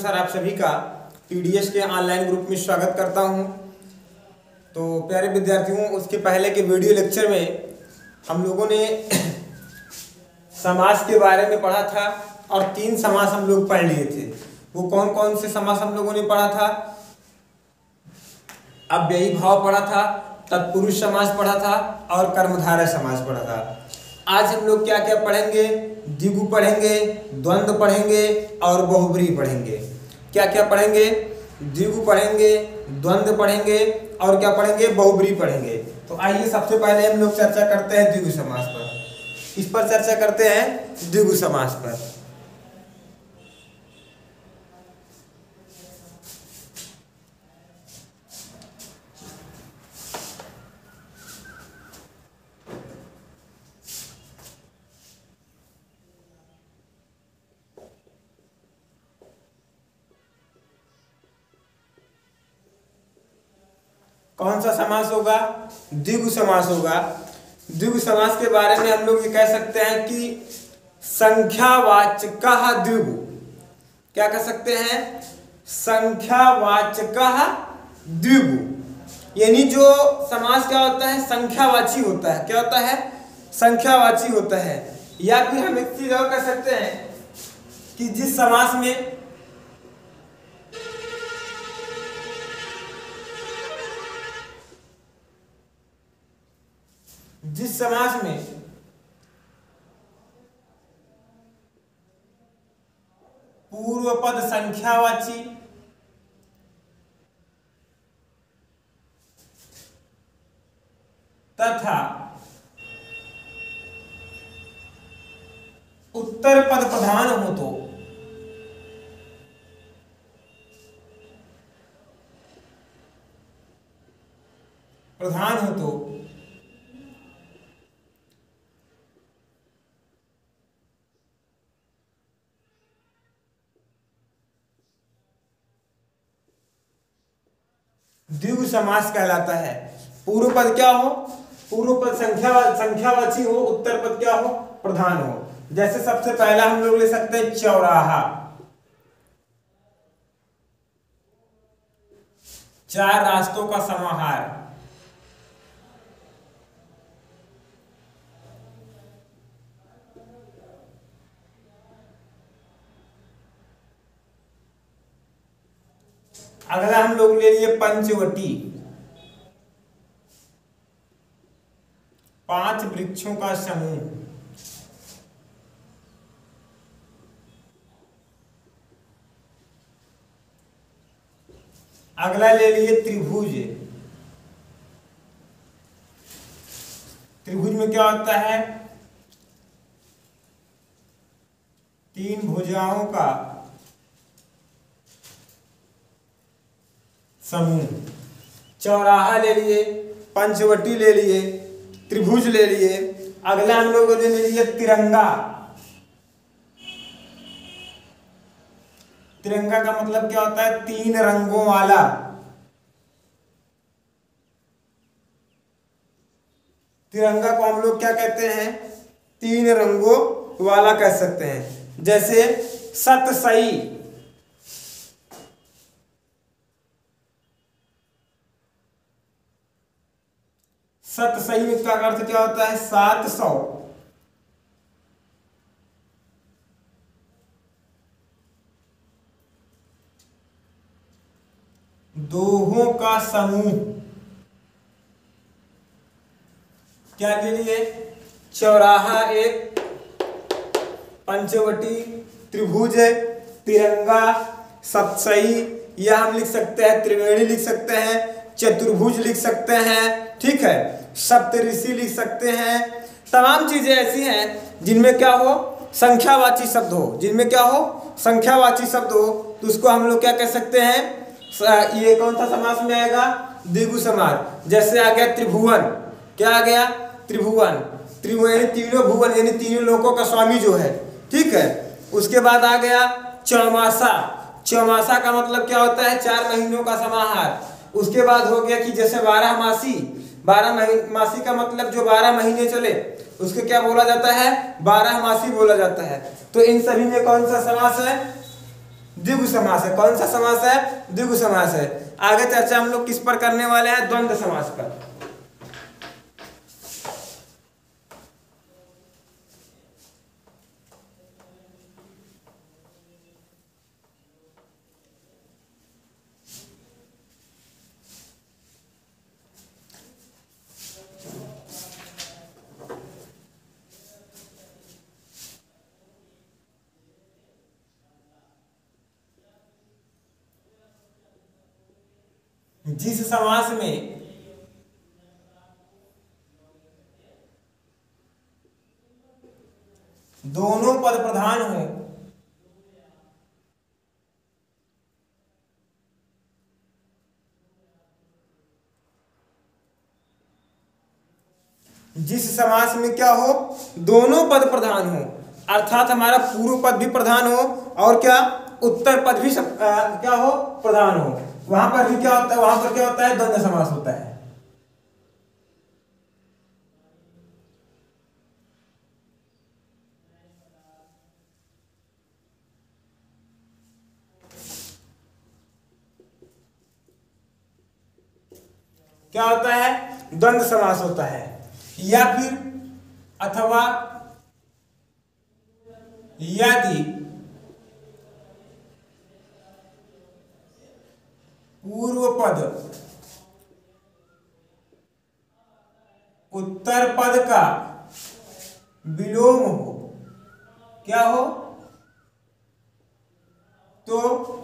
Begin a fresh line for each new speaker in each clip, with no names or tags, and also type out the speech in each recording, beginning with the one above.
अनुसार आप सभी का पीडीएस के ऑनलाइन ग्रुप में स्वागत करता हूं। तो प्यारे विद्यार्थियों, उसके पहले के वीडियो लेक्चर में हम लोगों ने समास के बारे में पढ़ा था और 3 समास हम लोग पढ़ लिए थे। वो कौन कौन से समास हम लोगों ने पढ़ा था? अव्ययी भाव पढ़ा था, तत्पुरुष समास पढ़ा था और कर्मधारय समास पढ़ा था। आज हम लोग क्या क्या पढ़ेंगे? द्विगु पढ़ेंगे, द्वंद्व पढ़ेंगे और बहुब्रीहि पढ़ेंगे। क्या क्या पढ़ेंगे? द्विगु पढ़ेंगे, द्वंद्व पढ़ेंगे और क्या पढ़ेंगे? बहुब्रीहि पढ़ेंगे। तो आइए सबसे पहले हम लोग चर्चा करते हैं द्विगु समास पर। इस पर चर्चा करते हैं द्विगु समास पर। कौन सा समास होगा? द्विगु समास होगा। द्विगु समास के बारे में हम लोग ये कह सकते हैं कि संख्यावाचकः द्विगु। क्या कह सकते हैं? संख्यावाचकः द्विगु। यानी जो समास क्या होता है? संख्यावाची होता है। क्या होता है? संख्यावाची होता है। या फिर हम एक चीज और कह सकते हैं कि जिस समास में पूर्व पद संख्यावाची तथा उत्तर पद प्रधान हो तो द्विगु समास कहलाता है। पूर्व पद क्या हो? पूर्व पद संख्यावाची हो, उत्तर पद क्या हो? प्रधान हो। जैसे सबसे पहला हम लोग ले सकते हैं चौराहा। 4 रास्तों का समाहार। अगला हम लोग ले लिए पंचवटी। 5 वृक्षों का समूह। अगला ले लिए त्रिभुज। त्रिभुज में क्या होता है? 3 भुजाओं का समूह। चौराहा ले लिए, पंचवटी ले लिए, त्रिभुज ले लिए। अगला हम लोगों ने ले लिया तिरंगा। तिरंगा का मतलब क्या होता है? 3 रंगों वाला। तिरंगा को हम लोग क्या कहते हैं? 3 रंगों वाला कह सकते हैं। जैसे सतसई। सतसई का अर्थ क्या होता है? 700। दोहों का समूह। क्या ले लिए? चौराहा एक, पंचवटी, त्रिभुज, तिरंगा, सतसई, या हम लिख सकते हैं त्रिवेणी लिख सकते हैं, चतुर्भुज लिख सकते हैं, ठीक है, सप्तऋषि लिख सकते हैं। तमाम चीजें ऐसी हैं जिनमें क्या हो? संख्यावाची शब्द हो। जिनमें क्या हो? संख्यावाची शब्द हो। तो उसको हम लोग क्या कह सकते हैं? ये कौन सा समास में आएगा? द्विगु समास। जैसे आ गया त्रिभुवन। क्या आ गया? त्रिभुवन। त्रिभुवन तीनों भुवन यानी तीनों लोकों का स्वामी जो है, ठीक है। उसके बाद आ गया चौमासा। चौमासा का मतलब क्या होता है? 4 महीनों का समाहार। उसके बाद हो गया कि जैसे 12 मासी। 12 मासी का मतलब जो 12 महीने चले उसके क्या बोला जाता है? 12 मासी बोला जाता है। तो इन सभी में कौन सा समास है? द्विगु समास है। कौन सा समास है? द्विगु समास है। आगे चर्चा हम लोग किस पर करने वाले हैं? द्वंद्व समास पर। जिस समास में दोनों पद प्रधान हो, जिस समास में क्या हो? दोनों पद प्रधान हो, अर्थात हमारा पूर्व पद भी प्रधान हो और क्या उत्तर पद भी क्या हो? प्रधान हो। वहां पर भी क्या होता है? वहां पर क्या होता है? द्वंद्व समास होता है। क्या होता है? द्वंद्व समास होता है। या फिर अथवा यदि पूर्व पद उत्तर पद का विलोम हो, क्या हो? तो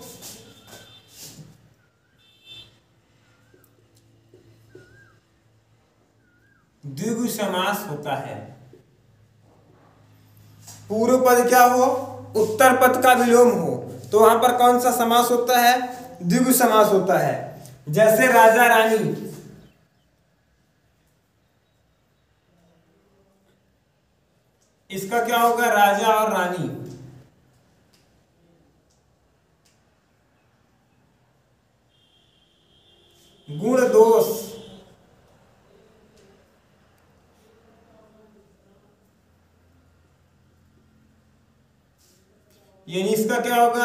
द्विगु समास होता है। पूर्व पद क्या हो? उत्तर पद का विलोम हो, तो वहां पर कौन सा समास होता है? द्विगु समास होता है। जैसे राजा रानी, इसका क्या होगा? राजा और रानी। गुण दोष, यानी इसका क्या होगा?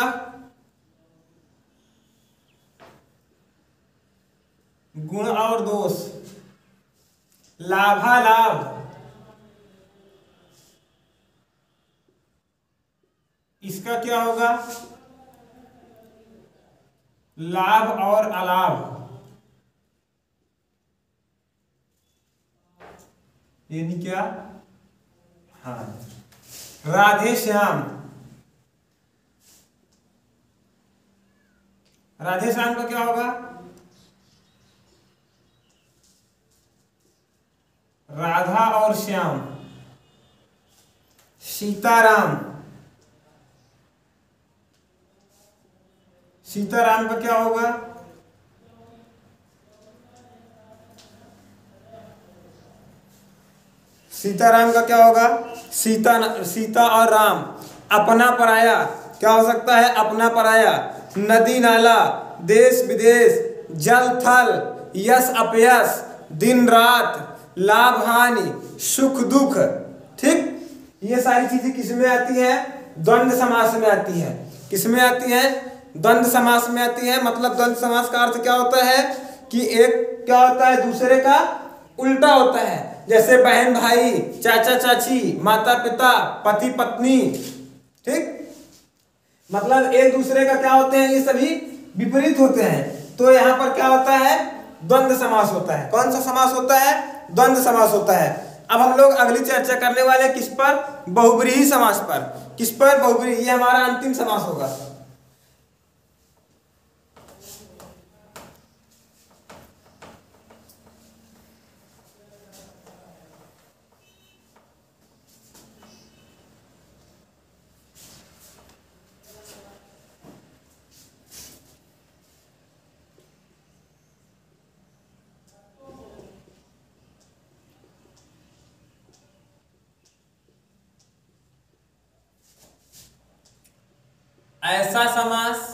गुण और दोष। लाभालाभ, इसका क्या होगा? लाभ और अलाभ, यानी क्या? हाँ। राधे श्याम, राधे श्याम का क्या होगा? राधा और श्याम। सीताराम, सीताराम का क्या होगा? सीताराम का क्या होगा? सीता और राम। अपना पराया, क्या हो सकता है? अपना पराया। नदी नाला, देश विदेश, जल थल, यश अपयश, दिन रात, लाभ हानि, सुख दुख। ठीक, ये सारी चीजें किसमें आती है? द्वंद्व समास में आती है। किसमें आती है? द्वंद्व समास में आती है। मतलब द्वंद्व समास का अर्थ क्या होता है कि एक क्या होता है? दूसरे का उल्टा होता है। जैसे बहन भाई, चाचा चाची, माता पिता, पति पत्नी। ठीक, मतलब एक दूसरे का क्या होते हैं? ये सभी विपरीत होते हैं। तो यहाँ पर क्या होता है? द्वंद्व समास होता है। कौन सा समास होता है? द्वंद्व समास होता है। अब हम लोग अगली चर्चा करने वाले किस पर? बहुब्रीहि समास पर। किस पर? बहुब्रीहि। ये हमारा अंतिम समास होगा। ऐसा समास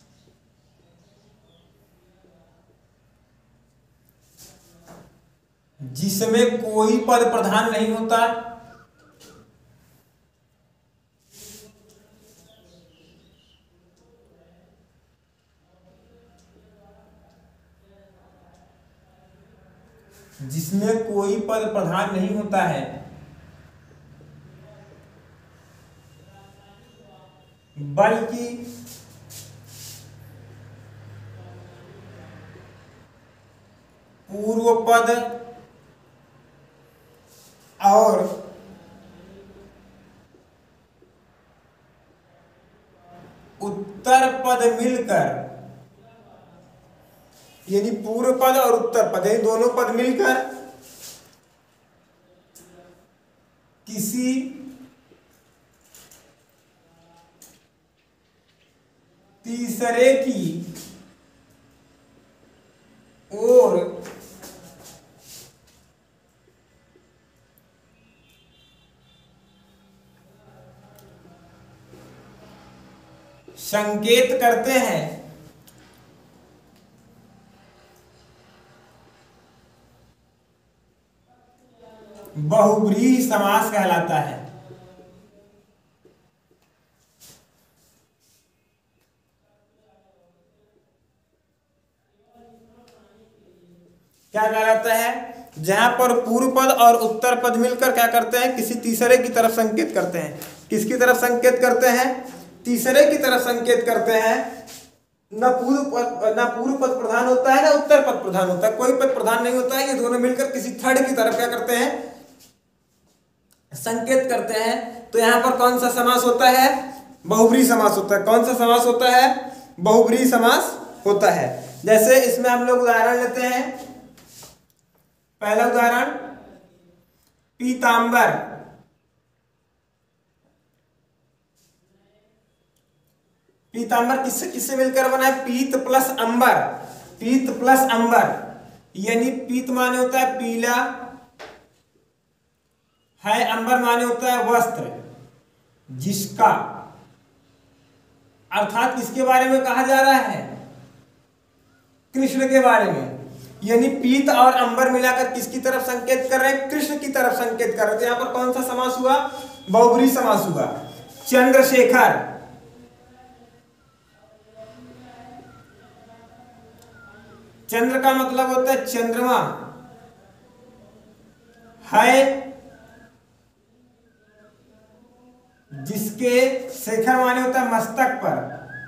जिसमें कोई पद प्रधान नहीं होता, जिसमें कोई पद प्रधान नहीं होता है, बल्कि पूर्व पद और उत्तर पद मिलकर, यानी पूर्व पद और उत्तर पद यानी दोनों पद मिलकर किसी तीसरे की ओर संकेत करते हैं, बहुव्रीहि समास कहलाता है। क्या कहलाता है? जहां पर पूर्व पद और उत्तर पद मिलकर क्या करते हैं, किसी तीसरे की तरफ संकेत करते हैं। किसकी तरफ संकेत करते हैं? तीसरे की तरफ संकेत करते हैं। न पूर्व पद प्रधान होता है, ना उत्तर पद प्रधान होता है, कोई पद प्रधान नहीं होता है। ये दोनों मिलकर किसी थर्ड की तरफ क्या करते हैं, संकेत करते हैं। तो यहां पर कौन सा समास होता है? बहुव्रीहि समास होता है। कौन सा समास होता है? बहुव्रीहि समास होता है। जैसे इसमें हम लोग उदाहरण लेते हैं। पहला उदाहरण, पीतांबर। पीतांबर किससे किससे मिलकर बना है? पीत प्लस अंबर। पीत प्लस अंबर, यानी पीत माने होता है पीला है, अंबर माने होता है वस्त्र, जिसका, अर्थात किसके बारे में कहा जा रहा है? कृष्ण के बारे में। यानी पीत और अंबर मिलाकर किसकी तरफ संकेत कर रहे हैं? कृष्ण की तरफ संकेत कर रहे हैं। तो यहां पर कौन सा समास हुआ? बहुव्रीहि समास हुआ। चंद्रशेखर, चंद्र का मतलब होता है चंद्रमा, है जिसके, शेखर माने होता है मस्तक पर,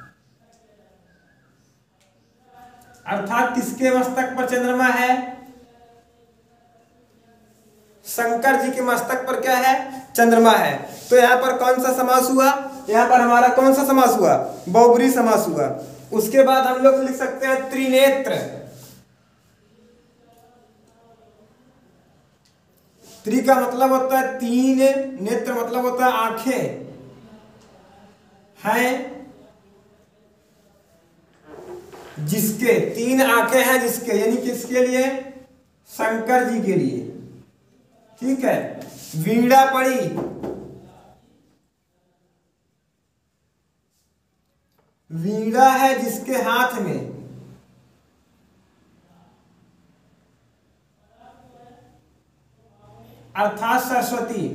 अर्थात किसके मस्तक पर चंद्रमा है? शंकर जी के मस्तक पर क्या है? चंद्रमा है। तो यहां पर कौन सा समास हुआ? यहां पर हमारा कौन सा समास हुआ? बहुव्रीहि समास हुआ। उसके बाद हम लोग लिख सकते हैं त्रिनेत्र। त्रि का मतलब होता है तीन, नेत्र मतलब होता है आंखें, हैं जिसके, तीन आंखें हैं जिसके, यानी किसके लिए? शंकर जी के लिए। ठीक है। वीणा पड़ी, वीणा है जिसके हाथ में, अर्थात सरस्वती।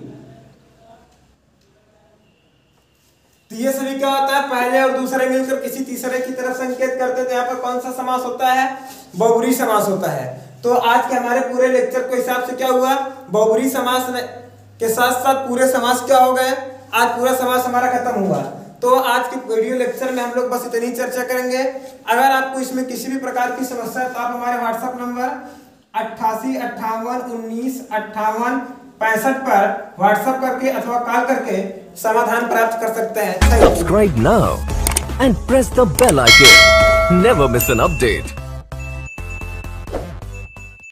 तो ये सभी क्या होता है? पहले और दूसरे मिलकर किसी तीसरे की तरफ संकेत करते थे। यहाँ पर कौन सा समास होता है? बहुव्रीहि समास होता है। तो आज के हमारे पूरे लेक्चर के हिसाब से क्या हुआ? बहुव्रीहि समास के साथ साथ पूरे समास क्या हो गए? आज पूरा समास हमारा खत्म हुआ। तो आज के वीडियो लेक्चर में हम लोग बस इतनी चर्चा करेंगे। अगर आपको इसमें किसी भी प्रकार की समस्या है तो आप हमारे व्हाट्सएप नंबर 88 58 19 58 65 पर व्हाट्सएप करके अथवा कॉल करके समाधान प्राप्त कर सकते हैं।
Subscribe now and press the bell icon. Never miss an update.